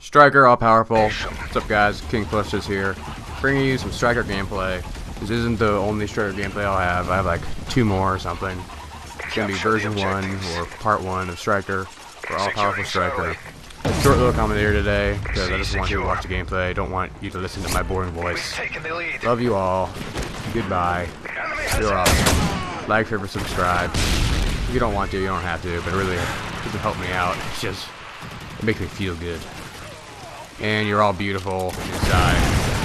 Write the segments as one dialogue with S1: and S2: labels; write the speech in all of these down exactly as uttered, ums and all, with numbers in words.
S1: Striker, all powerful. What's up, guys? King Plus is here, bringing you some Striker gameplay. This isn't the only Striker gameplay I'll have. I have like two more or something. It's gonna be version one or part one of Striker, or all powerful Striker. A short little commentator today because I just want you to watch the gameplay. I don't want you to listen to my boring voice. Love you all. Goodbye. You're awesome. Like, favorite, subscribe. If you don't want to, you don't have to, but really, it doesn't help me out. It's just, it makes me feel good. And you're all beautiful inside.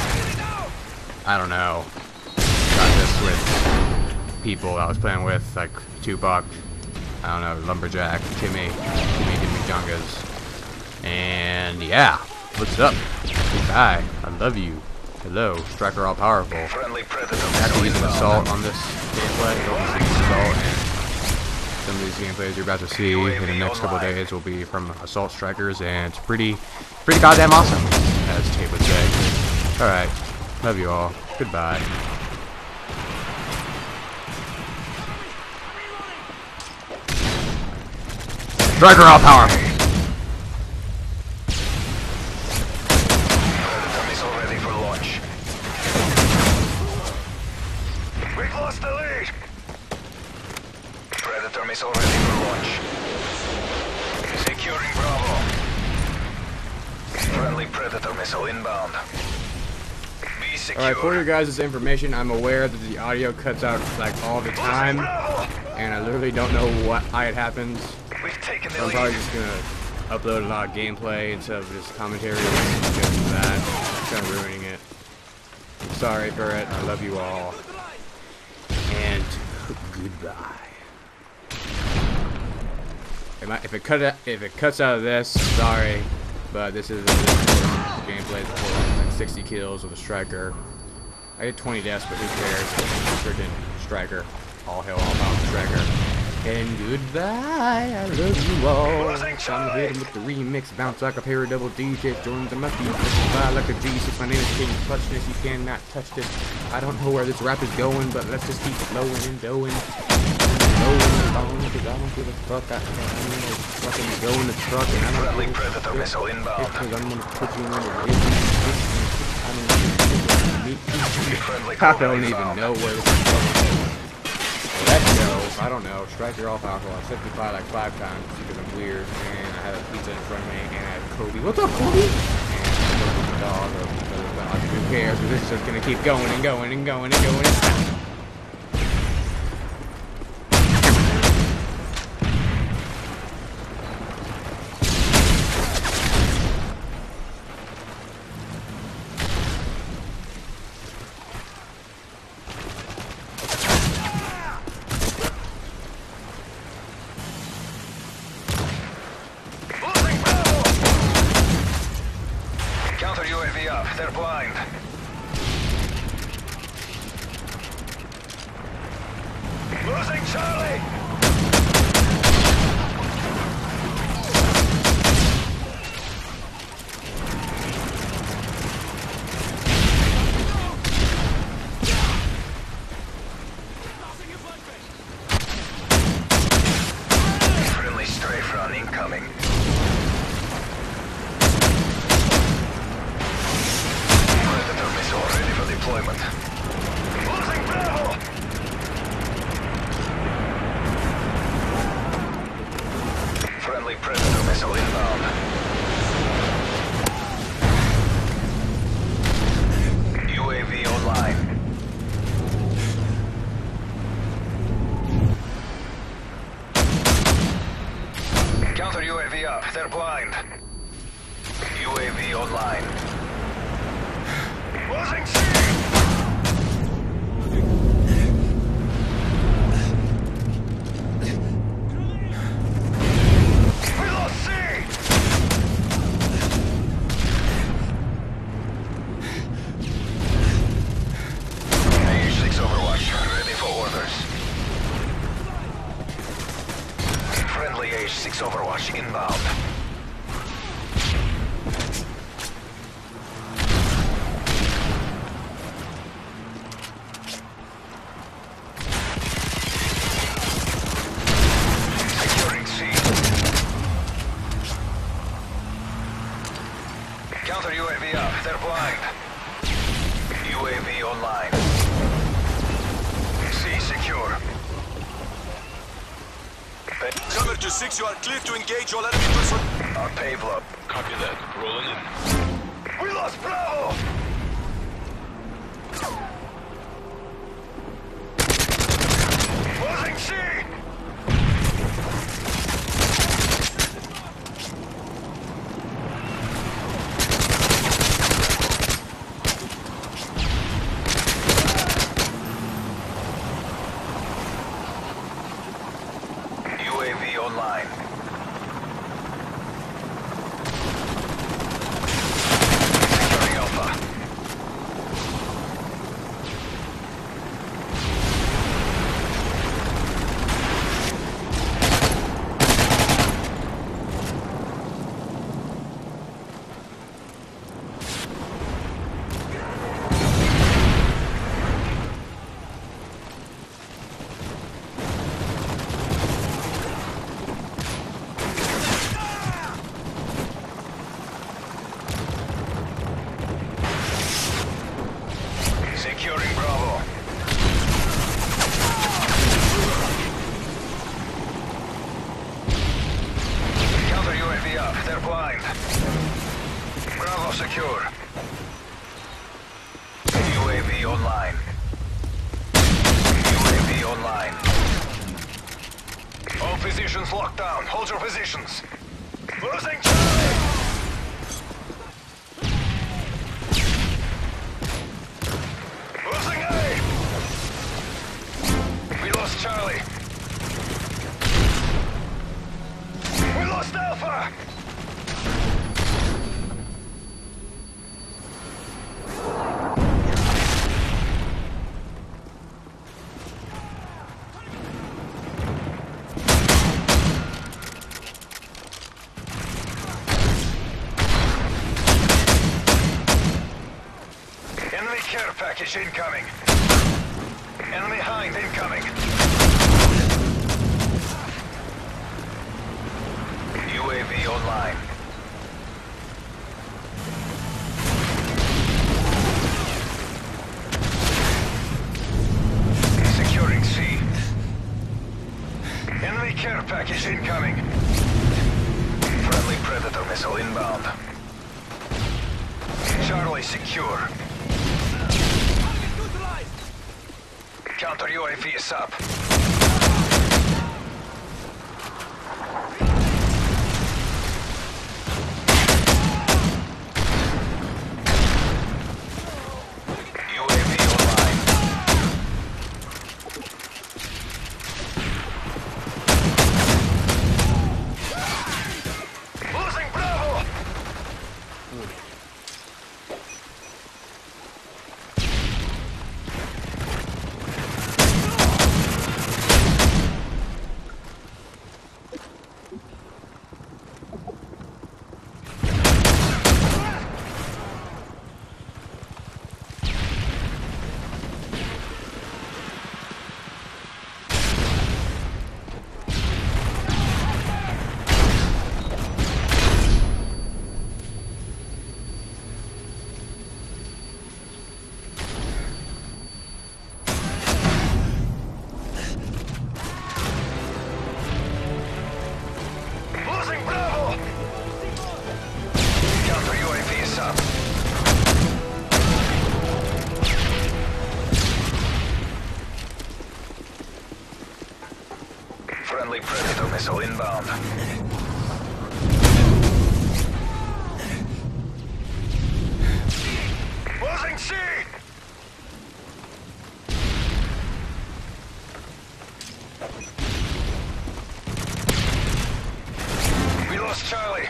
S1: I don't know. Got this with people I was playing with, like Tupac, I don't know, Lumberjack, Timmy, Timmy, Timmy Jungas. And yeah, what's up? Goodbye. I love you. Hello, Striker all powerful. I have to use an assault on this gameplay. Don't use assault, and some of these gameplays you're about to see in the next couple of days will be from assault strikers, and it's pretty, pretty goddamn awesome, as Tate would say. All right, love you all. Goodbye. Striker all powerful.
S2: We've lost the lead! Predator missile ready for launch. Securing Bravo. Friendly Predator missile inbound. Be secure.
S1: Alright, for your guys' information, I'm aware that the audio cuts out like all the time, and I literally don't know what how it happens.
S2: We've taken the
S1: I'm
S2: lead.
S1: probably just gonna upload a lot of gameplay instead of just commentary and just that. It's kind of ruining it. I'm sorry for it. I love you all. And goodbye. If, I, if it cut if it cuts out of this, sorry, but this is, this is gameplay for like sixty kills with a Striker. I get twenty deaths, but who cares? Freaking Striker. All hail, all power Striker. And goodbye. I love you all. I'm hitting with the remix. Bounce like a pair of double D Js. Join the musty. Fly like a G six. My name is King Clutchness. You cannot touch this. I don't know where this rap is going, but let's just keep flowing and going. Flowing and going, because I don't give a fuck. I, I'm gonna fucking go in the truck and I don't
S2: Friendly
S1: give a
S2: Predator
S1: shit.
S2: missile inbound.
S1: Because I'm gonna put you in the business. I don't, I don't even know where this is going. Let's go. I don't know. Striker all powerful. I said goodbye like five times because I'm weird, and I have a pizza in front of me, and I have Kobe. What's up, Kobe? And the dog, or the dog. Who cares? This is just gonna keep going and going and going and going. And
S2: Counter U A V up. They're blind. Losing Charlie! Friendly strafe run incoming. Ready for deployment. Losing Bravo! Friendly Predator missile inbound. U A V online. Counter U A V up. They're blind. U A V online. Losing C! We lost C! A H six Overwatch, ready for orders. Friendly A H six Overwatch inbound. Counter U A V up. They're blind. U A V online. C secure.
S3: Cover to six, you are clear to engage all enemy personnel.
S2: On payload.
S3: Copy that. Rolling in.
S2: We lost Bravo! Losing C! U A V online. Securing Alpha. Securing Bravo. Counter U A V up. They're blind. Bravo secure. U A V online. U A V online. All positions locked down. Hold your positions. Losing Charlie! Losing A! We lost Charlie. We lost Alpha! Enemy care package incoming. Enemy hind incoming. U A V online. Securing C. Enemy care package incoming. Friendly Predator missile inbound. Charlie secure. Counter U A V is up. U A V online. Losing Bravo! Losing Bravo! Counter U A V is up. Friendly Predator missile inbound. Losing C! We lost Charlie.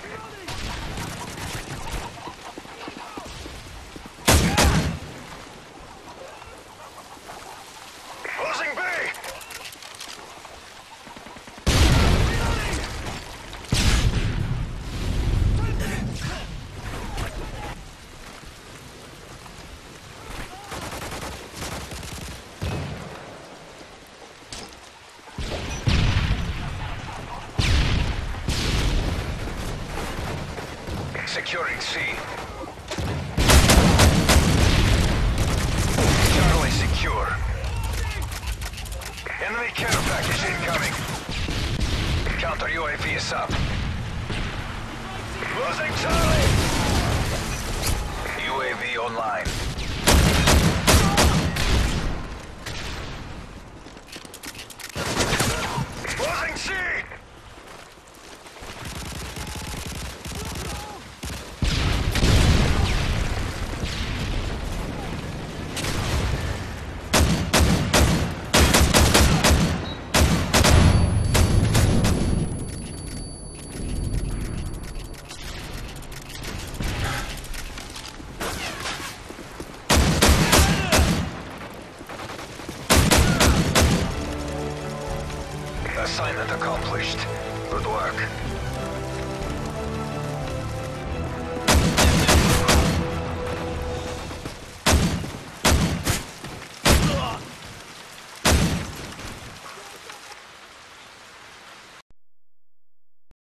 S2: Losing B! Securing C. secure. Enemy care package incoming. Counter U A V is up. Losing Charlie! U A V online. Losing C! Assignment accomplished. Good work.